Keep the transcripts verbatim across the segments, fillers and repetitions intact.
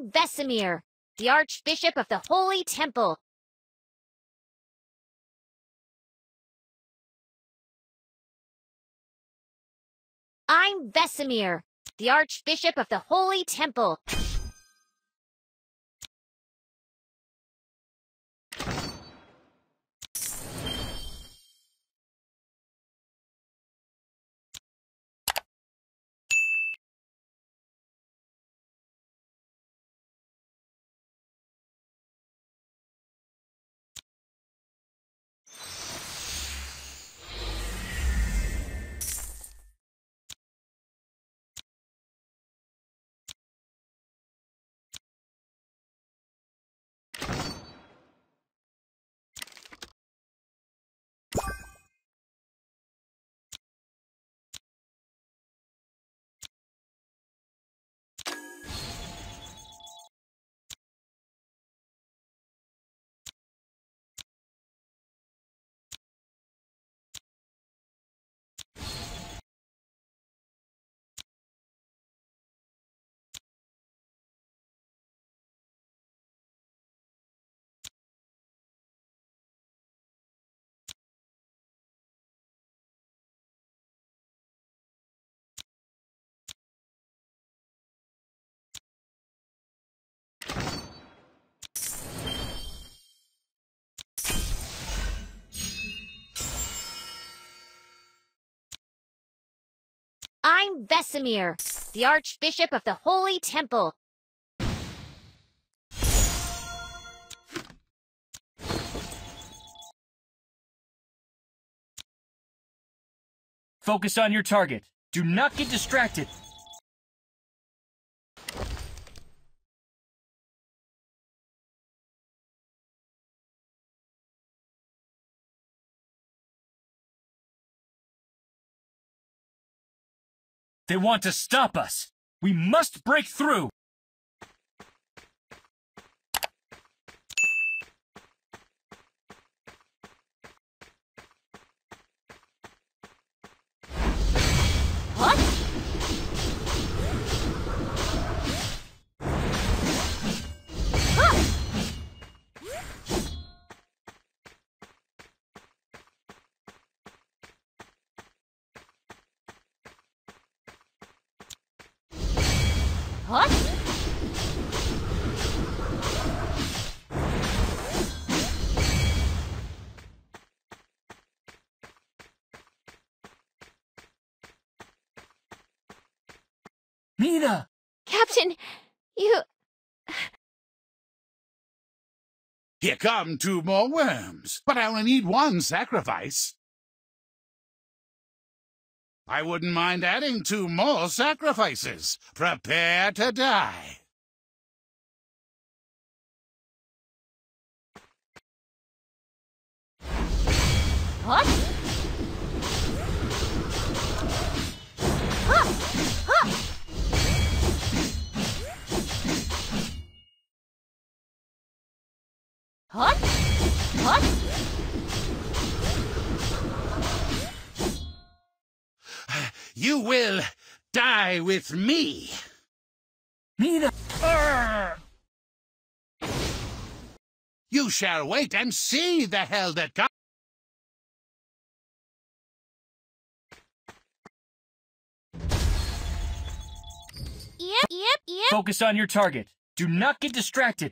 I'm Vesemir, the Archbishop of the Holy Temple. I'm Vesemir, the Archbishop of the Holy Temple. I'm Vesemir, the Archbishop of the Holy Temple. Focus on your target. Do not get distracted. They want to stop us. We must break through. What? Huh. What? Mina! Captain, you... Here come two more worms, but I only need one sacrifice. I wouldn't mind adding two more sacrifices. Prepare to die. What? Huh. Huh. What? What? You will die with me. Mina! Arr! You shall wait and see the hell that comes. Yep, yep, yep. Focus on your target. Do not get distracted.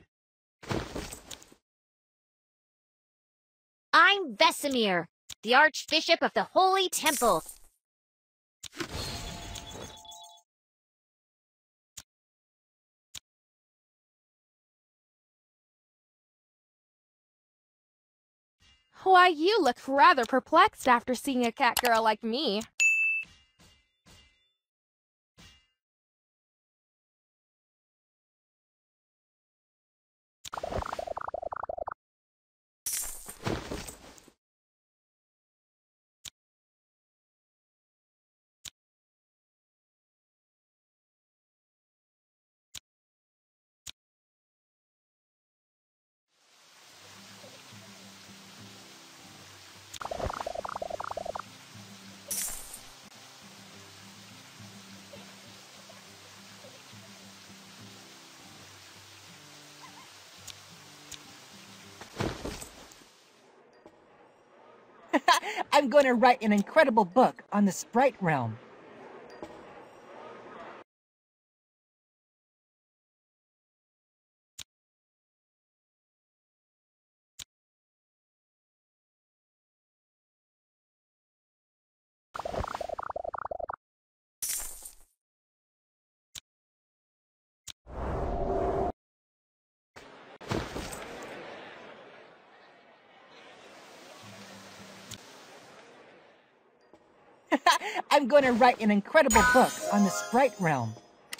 I'm Vesemir, the Archbishop of the Holy Temple. Why, you look rather perplexed after seeing a cat girl like me. I'm going to write an incredible book on the sprite realm. I'm going to write an incredible book on the sprite realm.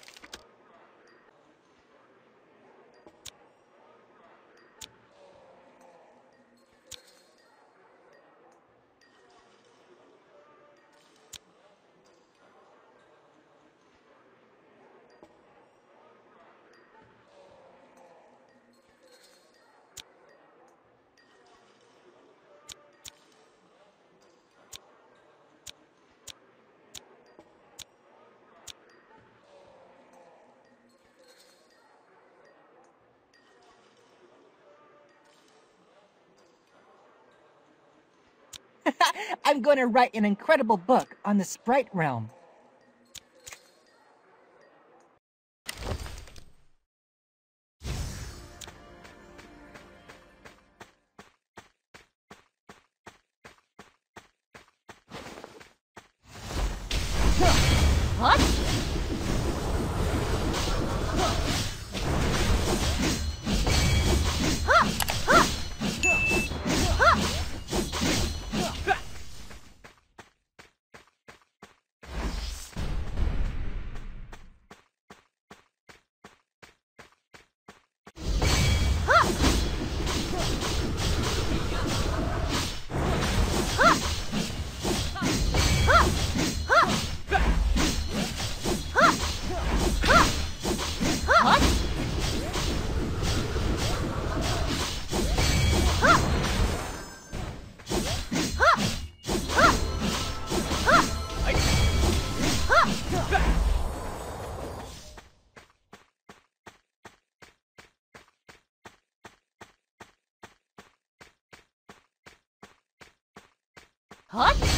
I'm going to write an incredible book on the sprite realm. What? What?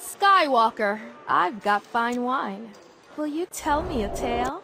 Skywalker, I've got fine wine. Will you tell me a tale?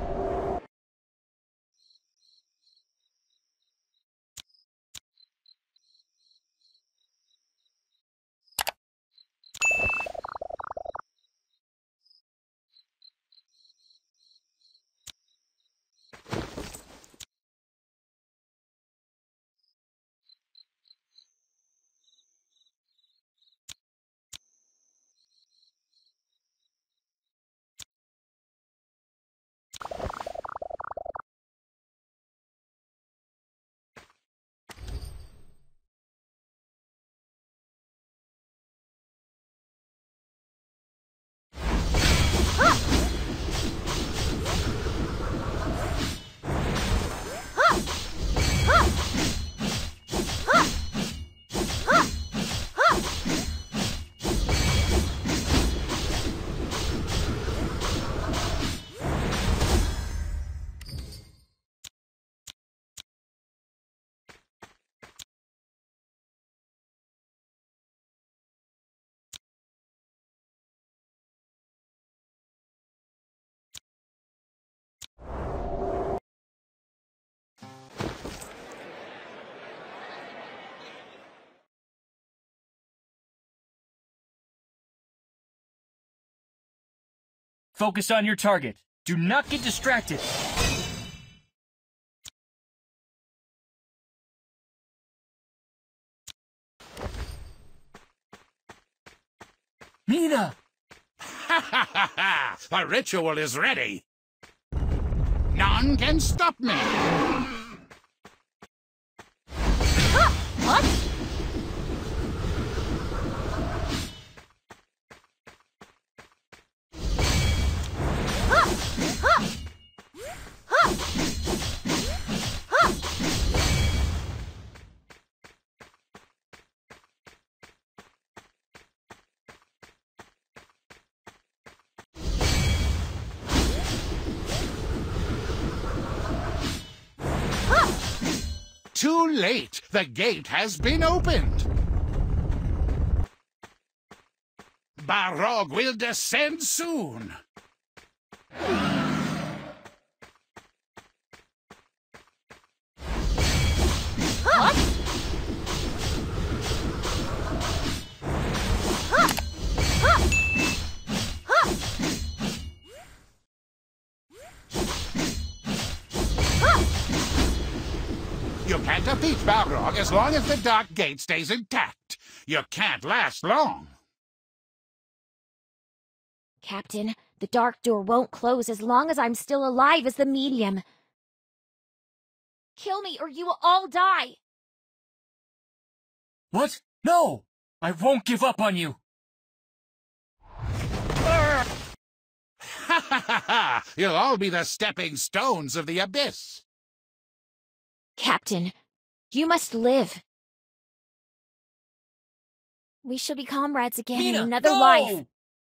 Focus on your target. Do not get distracted. Mina! Ha ha ha ha! The ritual is ready. None can stop me. What? Too late. The gate has been opened. Barog will descend soon. You can't defeat Balrog as long as the Dark Gate stays intact. You can't last long. Captain, the dark door won't close as long as I'm still alive as the medium. Kill me or you will all die. What? No! I won't give up on you! Ha ha ha ha! You'll all be the stepping stones of the abyss. Captain, you must live. We shall be comrades again Mina, in another no! life.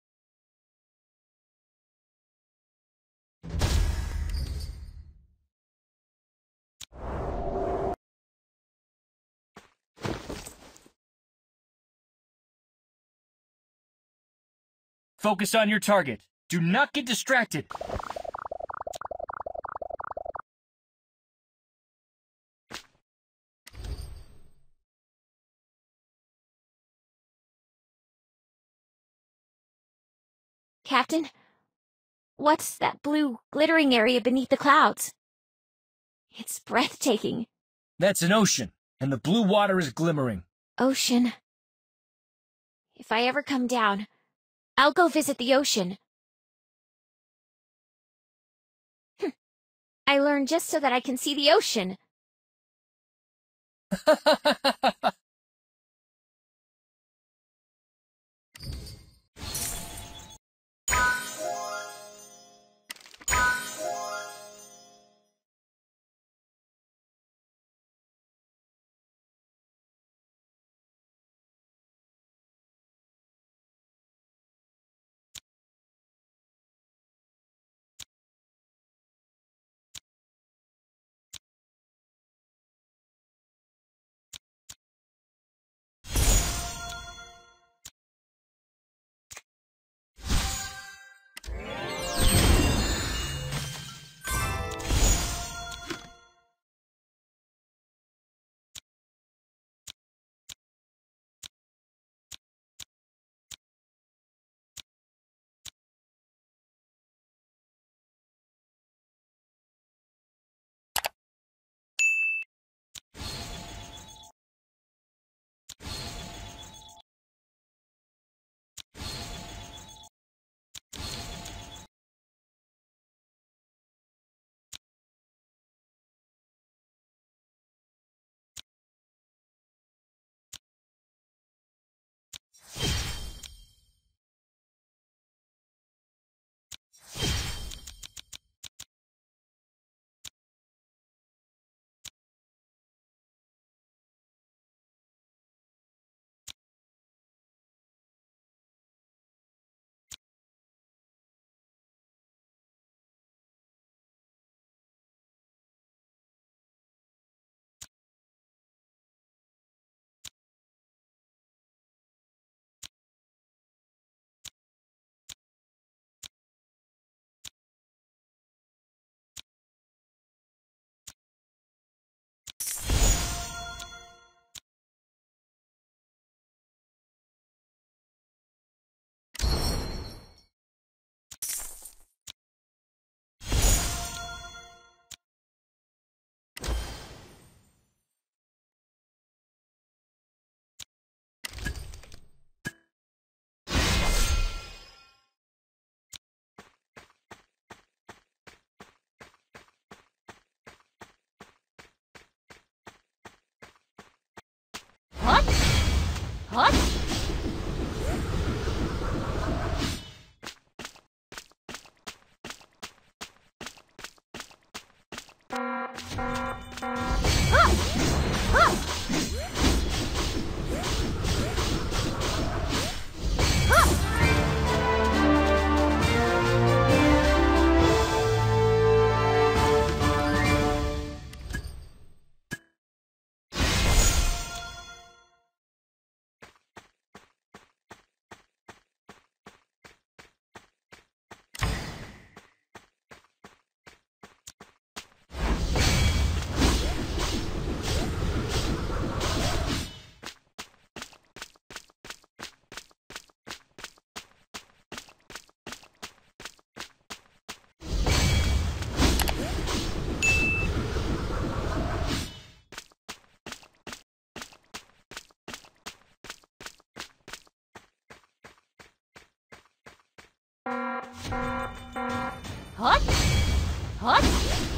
Focus on your target. Do not get distracted. Captain, what's that blue, glittering area beneath the clouds? It's breathtaking. That's an ocean, and the blue water is glimmering. Ocean. If I ever come down, I'll go visit the ocean. I learned just so that I can see the ocean. Hut! Hut! Hut!